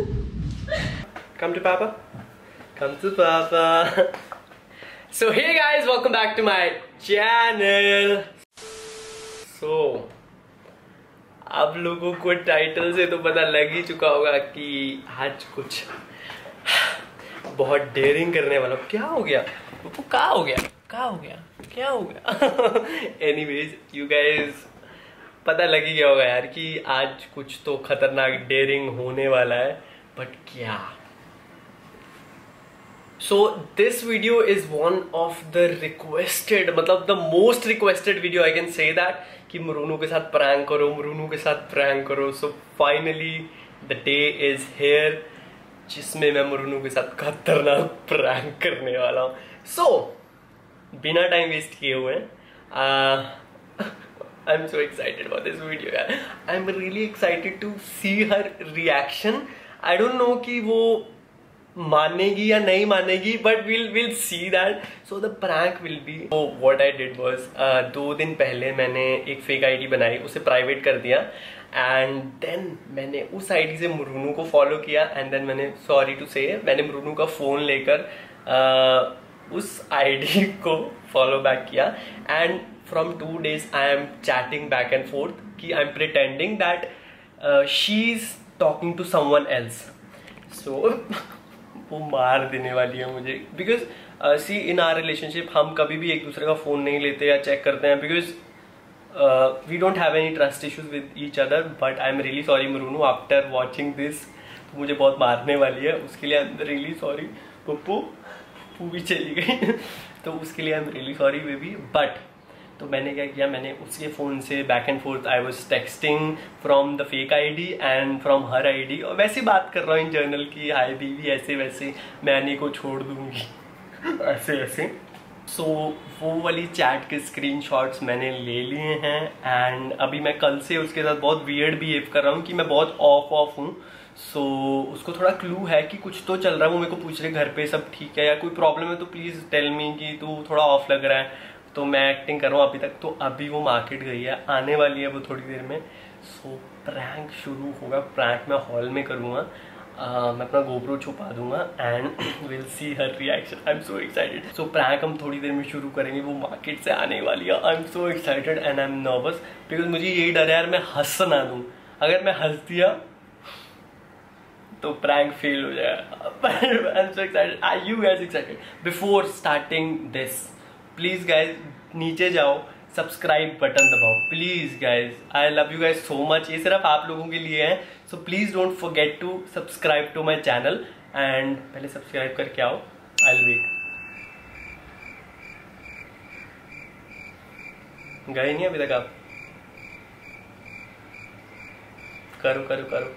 Come to Papa. Come to Papa. So hey guys, welcome back to my channel. So आप लोगों को title से तो पता लग ही चुका होगा कि आज कुछ बहुत डेयरिंग करने वाला। क्या हो गया? क्या हो गया? क्या हो गया? क्या हो गया? एनीवेज यू गाइज पता लग ही गया होगा यार कि आज कुछ तो खतरनाक डेयरिंग होने वाला है, बट क्या? So this video is one of the requested, मतलब the most requested video I can say that कि मुरुनु के साथ प्रैंक करो, मुरुनु के साथ प्रैंक करो। So finally the day is here जिसमें मैं मुरुनु के साथ खतरनाक प्रैंक करने वाला हूँ। So बिना टाइम वेस्ट किए हुए I'm so excited about this video यार। I'm really excited to see her reaction। I don't know कि वो मानेगी या नहीं मानेगी, but will see that. So the prank will be, what I did was 2 दिन पहले मैंने एक फेक आईडी बनाई, उसे प्राइवेट कर दिया एंड देन मैंने उस आईडी से मुरुनु को फॉलो किया एंड देन मैंने, सॉरी टू से, मैंने मुरुनु का फोन लेकर उस आईडी को फॉलो बैक किया and from 2 days I am chatting back and forth कि I am pretending that she is talking to someone else. So वो मार देने वाली है मुझे, because see in our relationship हम कभी भी एक दूसरे का फोन नहीं लेते या चेक करते हैं, because we don't have any trust issues with each other. But I am really sorry Murunu, after watching this तो मुझे बहुत मारने वाली है, उसके लिए I am really sorry. Pappu भी चली गई तो उसके लिए I am really sorry baby. But तो मैंने क्या किया, मैंने उसके फ़ोन से back and forth I was texting from the fake ID and from her ID, और वैसे बात कर रहा हूँ इन जर्नल की, हाय बीवी ऐसे वैसे मैं नहीं को छोड़ दूंगी ऐसे ऐसे। सो वो वाली चैट के स्क्रीनशॉट्स मैंने ले लिए हैं एंड अभी मैं कल से उसके साथ बहुत वियर्ड बिहेव कर रहा हूँ कि मैं बहुत ऑफ हूँ। सो उसको थोड़ा क्लू है कि कुछ तो चल रहा है, वो मेरे को पूछ रहे घर पे सब ठीक है या कोई प्रॉब्लम है तो प्लीज़ टेल मी कि तू थोड़ा ऑफ लग रहा है। तो मैं एक्टिंग कर रहा हूँ अभी तक, तो अभी वो मार्केट गई है, आने वाली है वो थोड़ी देर में। सो प्रैंक शुरू होगा, प्रैंक मैं हॉल में करूँगा, मैं अपना गोप्रो छुपा दूंगा and will see her reaction. I am so excited. So prank हम थोड़ी देर में शुरू करेंगे, वो मार्केट से आने वाली है। I am so excited and I am nervous because मुझे यही डर है यार मैं हंस ना दूँ, अगर मैं हंस दिया तो प्रैंक फेल हो जाएगा। I am so excited, are you guys excited? Before starting this please guys नीचे जाओ, सब्सक्राइब बटन दबाओ please guys, I love you guys so much. ये सिर्फ आप लोगों के लिए है, so please don't forget to subscribe to my channel and पहले सब्सक्राइब करके आओ, आई विल वेट। गए नहीं अभी तक आप? करो करो करो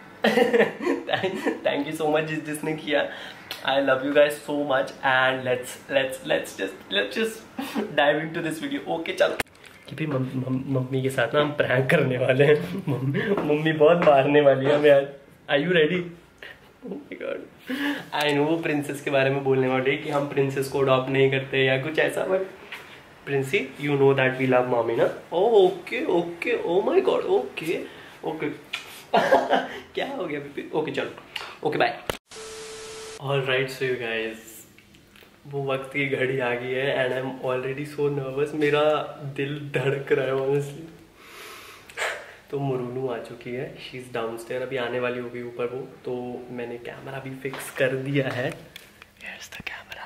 थैंक यू सो मच जिसने किया। I love you guys so much and let's just dive into this video. Okay चलो कि भी मम्मी के साथ ना हम प्रैंक करने वाले हैं। मम्मी बहुत मारने वाली है हमें आज। Are you ready? Oh my God. I know वो प्रिंसेस के बारे में बोलने वाले कि हम प्रिंसेस को अडॉप्ट नहीं करते या कुछ ऐसा, but Princy you know that we love mummy ना। Okay okay, oh my God, okay okay क्या हो गया? ओके चलो, okay bye. Alright so you guys, वो वक्त की घड़ी आ गई है and I am already so nervous, मेरा दिल धड़क रहा है ऑनेस्टली। तो मुरुनु आ चुकी है, शी इज़ डाउनस्टेयर, अभी आने वाली होगी ऊपर वो। तो मैंने कैमरा भी फिक्स कर दिया है, हियर्स द कैमरा।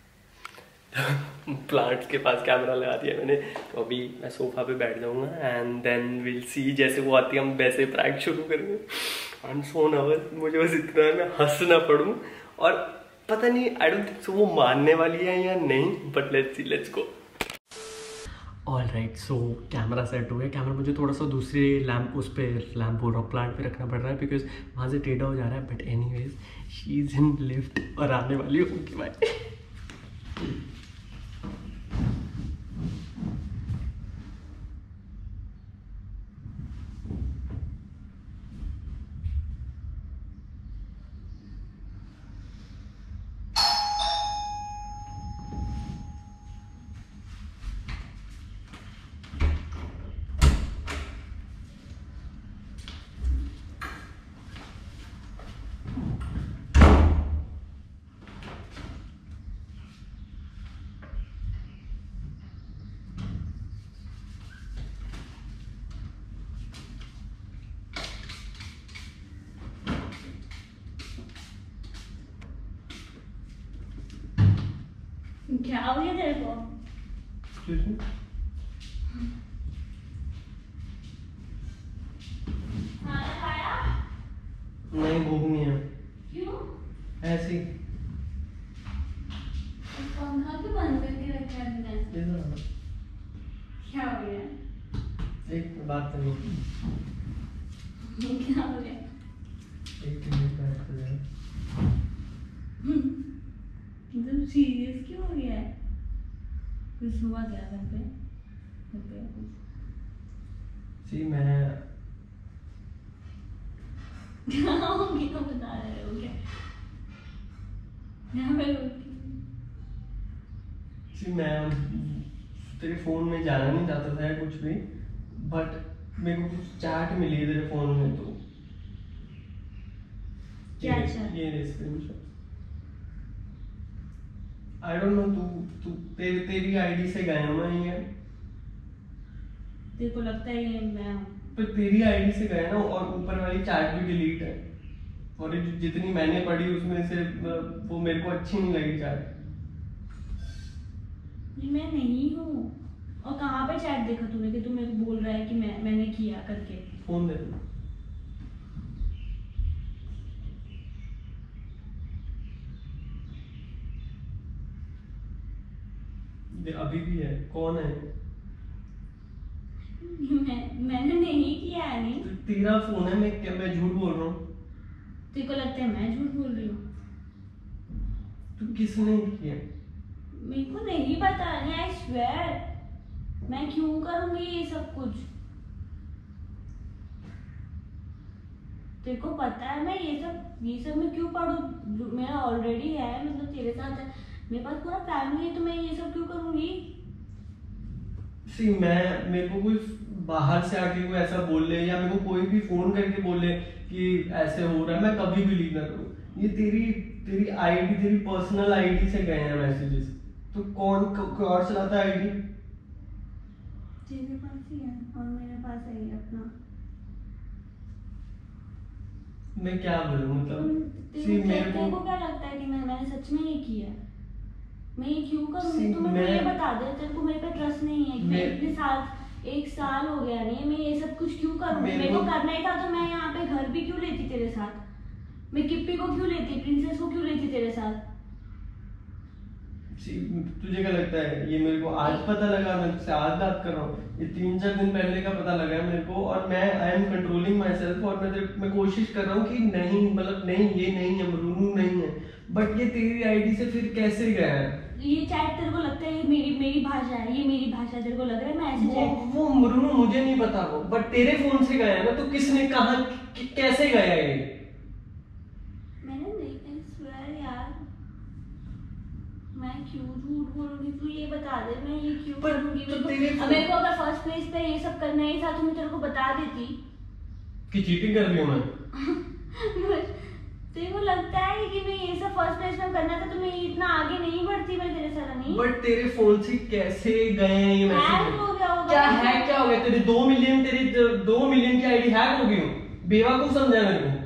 प्लांट्स के पास कैमरा लगा दिया मैंने। तो अभी मैं सोफा पे बैठ जाऊंगा एंड देन विल सी, जैसे वो आती है हम वैसे प्रैंक शुरू करेंगे। आई एम सो नर्वस, मुझे बस इतना है मैं हंस ना पड़ूं, और पता नहीं आई डोंट थिंक सो वो मानने वाली है या नहीं, but let's see, let's go. Alright so camera set हो गया। कैमरा मुझे थोड़ा सा दूसरे लैम्प, उस पर लैम्प बोल रहा हूँ, प्लांट पे रखना पड़ रहा है बिकॉज वहाँ से टेढ़ा हो जा रहा है। But anyways she is in lift और आने वाली होगी भाई। क्या हो गया तेरे को? खाना खाया? नहीं, भूख नहीं है। क्यों? ऐसे ही। पंखा क्यों बंद करके रखा है तुमने? क्या हो गया? एक बात करो। क्या हो गया? एक मिनट बात करें। तुम सीरियस क्यों हो गया है? कुछ हुआ क्या घर पे? सी मैं क्या हो गया बता रहे हो क्या? यहाँ पे सी मैं तेरे फोन में जाना नहीं चाहता था कुछ भी, बट मेरे को कुछ चैट मिली है तेरे फोन में, तो क्या चैट? ये स्क्रीनशॉट। आई डोंट नो, तू तेरी आईडी से गया हूँ मैं ये। तेरे को लगता है ये मैं हूँ? पर तेरी आईडी से गया ना, और ऊपर वाली चैट भी डिलीट है, और ये जितनी मैंने पढ़ी उसमें से वो मेरे को अच्छी नहीं लगी चैट। ये मैं नहीं हूँ। और कहाँ पे चैट देखा तूने कि तू मेरे को बोल रहा है कि मैंने किया करके? फोन दे दे, अभी भी है। कौन है? मैंने नहीं किया है। नहीं, तो तेरा फोन है, मैं झूठ बोल रहा हूँ? तेरे को लगता है मैं झूठ बोल रही हूँ? तो किसने किया? मेरे को नहीं पता। आई स्वेयर, मैं क्यों करूंगी ये सब कुछ? तेरे को पता है मैं ये सब मैं क्यों पढ़ूं? मेरा ऑलरेडी है, मतलब तेरे साथ है, मेरे पास पूरा फैमिली है, तो मैं ये सब क्यों करूंगी? सी मेरे को कोई बाहर से आके कोई ऐसा बोल ले, या मेरे को कोई भी फोन करके बोले कि ऐसे हो रहा है, मैं कभी बिलीव ना करूँ। ये तेरी आईडी, तेरी पर्सनल आईडी से गए हैं मैसेजेस, तो कौन और चलाता है आईडी? तेरे पास ही है और मेरे पास है ये अपना। मैं क्या बोलूं, मतलब तेरे को क्या लगता है कि मैंने सच में ये किया? मैं ये क्यों करूंगी? तू मेरे को ये बता दे, तेरे को मेरे पे ट्रस्ट नहीं है? मैं इतने साल, 1 साल हो गया नहीं, मैं ये सब कुछ क्यों करूंगी? मेरे को करना ही था तो मैं यहाँ पे घर भी क्यों लेती तेरे साथ? मैं किप्पी को क्यों लेती, प्रिंसेस को क्यों लेती तेरे साथ? तुझे क्या लगता है ये मेरे को आज पता लगा? मैं तुझसे आज बात कर रहा हूँ, ये 3-4 दिन पहले का पता लगा है मेरे को, और मैं I am controlling myself, और मैं कोशिश कर रहा हूँ कि नहीं, मतलब नहीं, ये नहीं है, मरूनू नहीं है, बट ये तेरी आईडी से फिर कैसे गया है? ये चैट तेरे को लगता है ये मेरी भाषा है? ये मेरी भाषा तेरे को लग रहा है मैं ऐसे चैट? वो मरूनू मुझे नहीं पता, वो बट तेरे फोन से गया है ना, तो किसने कहा, कैसे गया है ये? मैं क्यों झूठ बोलूंगी? तू ये बता दे, मैं ये क्यों करूंगी? तो मेरे को अगर फर्स्ट प्लेस पे ये सब करना ही था तो मैं तेरे को बता देती कि चीटिंग कर रही हूं मैं। तेरे को लगता है कि मैं ये सब फर्स्ट प्लेस में करना था तो मैं इतना आगे नहीं बढ़ती? मैं तेरे साथ नहीं। बट तेरे फोन से कैसे गए हैं ये मैसेज? हैक हो गया होगा। क्या हैक क्या हो गया? तेरे 2 मिलियन की आईडी हैक हो गई हूं? बेवकूफ समझा मेरे को?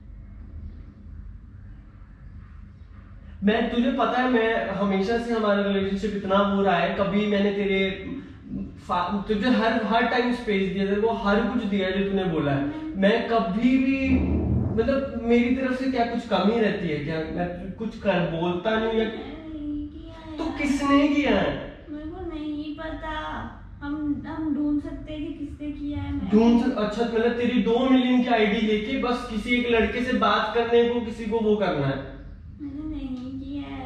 मैं, तुझे पता है मैं हमेशा से, हमारा रिलेशनशिप इतना वो रहा है, कभी मैंने तुझे हर टाइम स्पेस दिया, तेरे को हर कुछ दिया जो तूने बोला है। मैं कभी भी, मतलब मेरी तरफ से क्या कुछ कमी रहती है क्या? मैं कुछ बोलता नहीं है? तो किसने किया है? मेरे को नहीं पता। हम ढूंढ सकते हैं कि किसने किया है। अच्छा, मतलब तेरी 2 मिलियन की आईडी लेके बस किसी एक लड़के से बात करने को, किसी को वो करना है? मैंने नहीं किया है।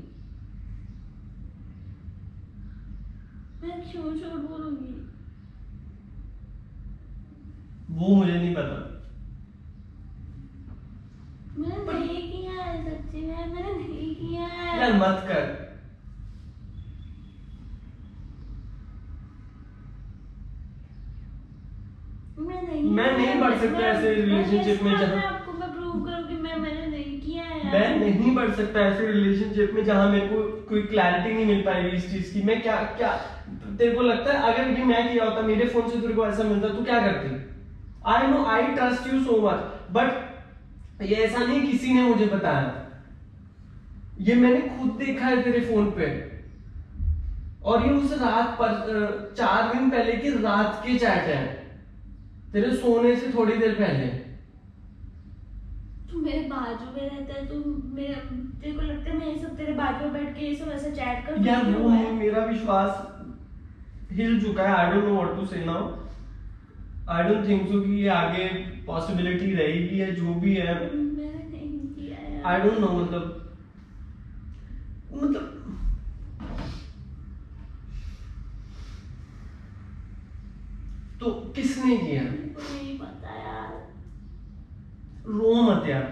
मैं क्यों झूठ बोलूंगी? वो मुझे नहीं पता। मैंने नहीं किया है, सच्ची में मैंने नहीं किया है। यार मत कर। मैं नहीं बढ़ सकता ऐसे रिलेशनशिप में जहाँ आपको मैं प्रूव करूँ कि मैंने नहीं किया है। मैं नहीं बढ़ सकता ऐसे रिलेशनशिप में जहाँ मेरे को कोई क्लैरिटी नहीं मिल पाएगी इस चीज की। मैं क्या तेरे को लगता है अगर ये मैं किया होता, मेरे फोन से तेरे को ऐसा मिलता, तू क्या करती? I know, I trust you so much, but ये ऐसा नहीं किसी ने मुझे बताया, ये मैंने खुद देखा है तेरे फोन पे। और ये उस रात पर 4 दिन पहले की रात की चैट है, तेरे सोने से थोड़ी देर पहले। तू मेरे बाजू में रहता है, तू मेरे, तेरे को लगता है मैं ये सब तेरे बाजू में बैठ के ये सब ऐसे चैट कर यार वो मेरा विश्वास हिल चुका है। I don't know what to say now. I don't think so कि ये आगे पॉसिबिलिटी रहेगी या जो भी है। मैंने नहीं किया यार। आई डोंट नो, मतलब तो किसने किया? मुझे नहीं पता यार। रो मत यार।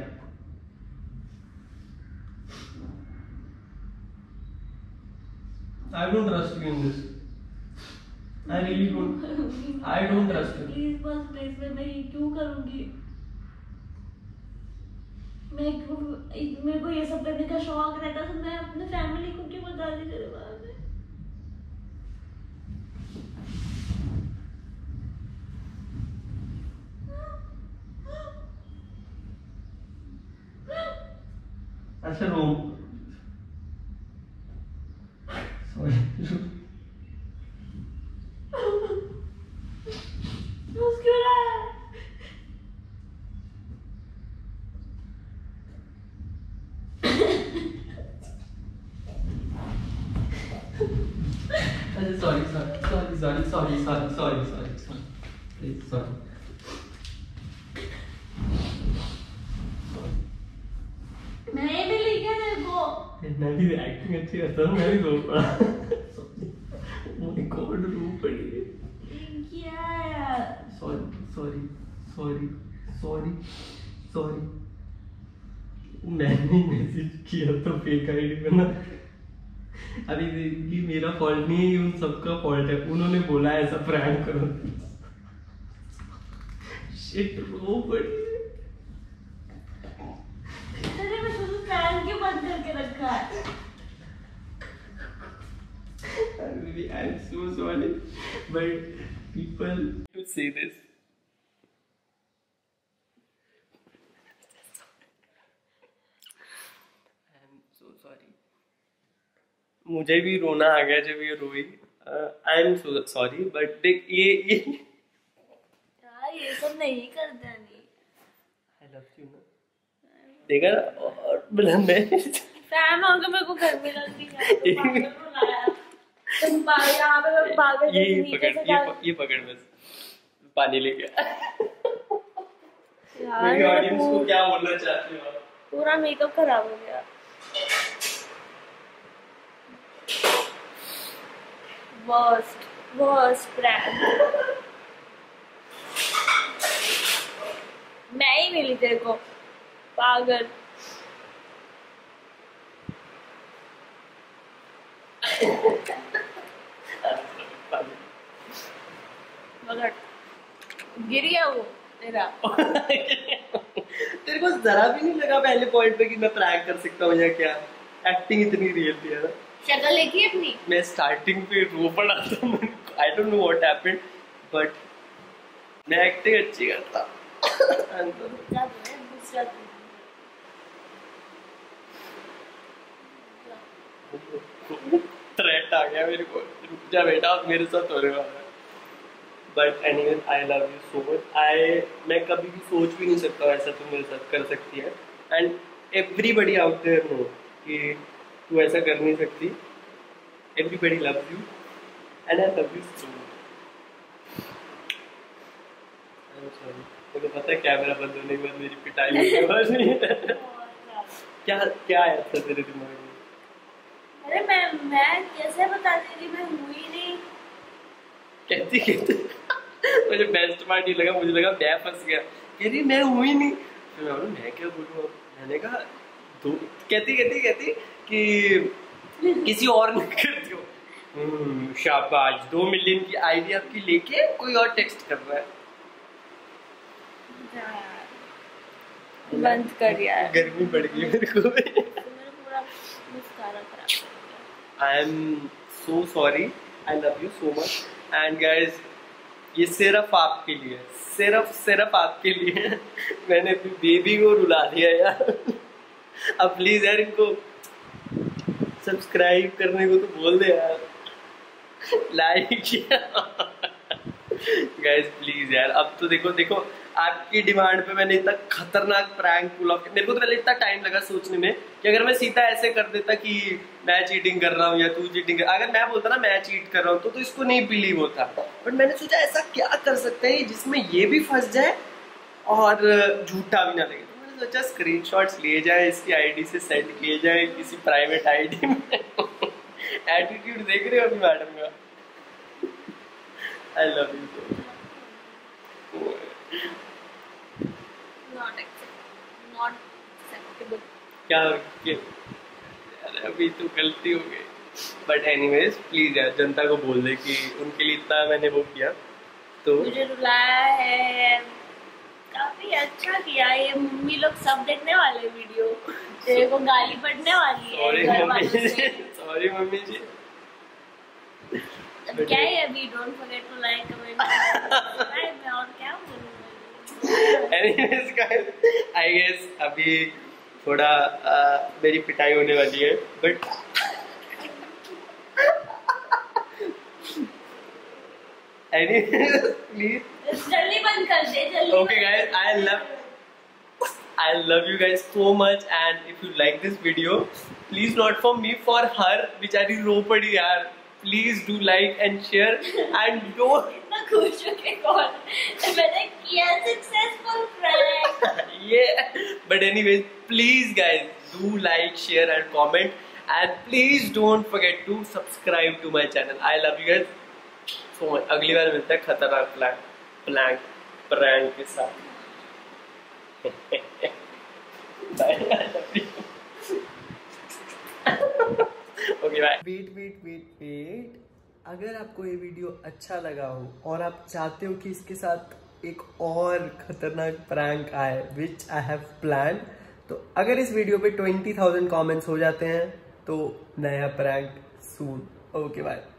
I don't trust you in this. I really don't. I don't trust you. Please बस प्लीज, मैं ये क्यों करूंगी? मेरे को ये सब करने का शौक रहता तो मैं अपने फैमिली को क्यों बता दी तेरे बारे में? अच्छा रो, सॉरी। मुस्कुरा। अच्छा सॉरी प्लीज सॉरी। मैं भी लिखा तेरे को। मैं भी एक्टिंग अच्छी करता हूँ, मैं भी रो पड़ा। माय गॉड, रो पड़ी। क्या यार? सॉरी। मैंने मैसेज किया तो फेक आईडी पे ना। अभी ये मेरा फॉल्ट नहीं है, ये उन सबका फॉल्ट है। उन्होंने बोला ऐसा प्रैंक करो। शिट, रो पड़ी। तेरे में तुझे प्रैंक क्यों बंद करके रखा है? I'm so sorry, but people to say this. I'm so sorry. मुझे भी रोना आ गया जब ये रोई। I am so sorry, but देख ये यार ये सब नहीं करता नहीं। आई लव यू ना, देखा ना, और बुलंद है। फैन हो गया, मेरे को घर में लग गया। तुम यहाँ पे मैं पागल ये पकड़ बस, पानी लेके। मेरी यार ऑडियंस को क्या बोलना चाहती हो? पूरा मेकअप खराब हो गया। Worst prank. मैं ही मिली तेरे को, पागल। मगर गिर गया वो तेरा। तेरे को जरा भी नहीं लगा पहले पॉइंट पे कि मैं प्रैंक कर सकता हूँ या क्या? एक्टिंग इतनी रियल थी यार। शक्ल देखी अपनी? मैं स्टार्टिंग पे रो पड़ा था। I don't know what happened, but मैं एक्टिंग अच्छी करता। थ्रेट आ गया मेरे को, रुक जा बेटा, मेरे साथ होने वाला है। But anyways, I love you so much. मैं कभी भी सोच भी नहीं सकता ऐसा तुम मेरे साथ कर सकती है। And everybody out there know कि तू ऐसा कर नहीं सकती। Everybody loves you and I love you so much. Sorry, मुझे पता है कैमरा बंद होने के बाद मेरी पिटाई होने वाली है। क्या आया था तेरे दिमाग में? अरे मैं कैसे बता दे रही, मैं हुई नहीं। कहती मुझे बेस्ट पार्ट ये लगा, मुझे लगा मैं फंस गया। कह रही मैं हुई नहीं, तो मैं बोला मैं क्या बोलूँ। मैंने कहा तो कहती कि किसी और ने कर दियो। शाबाश, 2 मिलियन की आईडी आपकी लेके कोई और टेक्स्ट कर रहा है। बंद कर यार, गर्मी बढ़ गई मेरे को। पूरा मुस्कारा खराब हो गया। I am so sorry, I love you so much. And guys, ये सिर्फ आपके लिए, सिर्फ आपके लिए मैंने अपनी बेबी को रुला दिया यार। अब प्लीज यार इनको सब्सक्राइब करने को तो बोल दे यार। लाइक गाइस प्लीज यार, अब तो देखो आपकी डिमांड पे मैंने इतना खतरनाक प्रैंक पुल ऑफ, मेरे को तो पहले इतना टाइम लगा सोचने में कि अगर मैं सीधा ऐसे कर देता कि मैं चीटिंग कर रहा हूँ या तू चीटिंग कर, अगर मैं बोलता ना मैं चीट कर रहा हूँ तो इसको नहीं बिलीव होता। बट मैंने सोचा ऐसा क्या कर सकते हैं जिसमें ये भी फंस जाए और झूठा भी ना लगे। तो मैंने सोचा स्क्रीनशॉट्स लिए जाए, इसकी आईडी से सेंड किए जाए किसी प्राइवेट आईडी में। एटीट्यूड देख रहे हो अभी मैडम का। I love you so much. Not acceptable. क्या अरे अभी तो गलती हो गई। बट एनीवेज प्लीज यार जनता को बोल दे कि उनके लिए इतना मैंने वो किया तो मुझे रुलाया है, काफी अच्छा किया। ये मम्मी लोग सब देखने वाले वीडियो, तेरे को गाली पड़ने वाली है घर वालों से। Sorry mummy ji. अब क्या है अभी, don't forget to like comment subscribe. मैं और क्या बोलूं। एनीवेज गाइस आई गेस अभी थोड़ा मेरी पिटाई होने वाली है बट एनीवेज प्लीज जल्दी बंद कर दे जल्दी। Okay guys, I love you guys so much and if you like this video, please not for me, for her बेचारी रो पड़ी यार, please do like and share and don't इतना खुश हो के कौन मैंने किया successful prank. yeah but anyways please guys do like, share and comment and please don't forget to subscribe to my channel. I love you guys so much. अगली बार मिलते हैं खतरनाक प्रैंक के साथ। Okay bye. वेट अगर आपको ये video अच्छा लगा हो और आप चाहते हो कि इसके साथ एक और खतरनाक प्रैंक आए विच आई हैव प्लान, तो अगर इस वीडियो पे 20,000 कमेंट्स हो जाते हैं तो नया प्रैंक सून। Okay bye.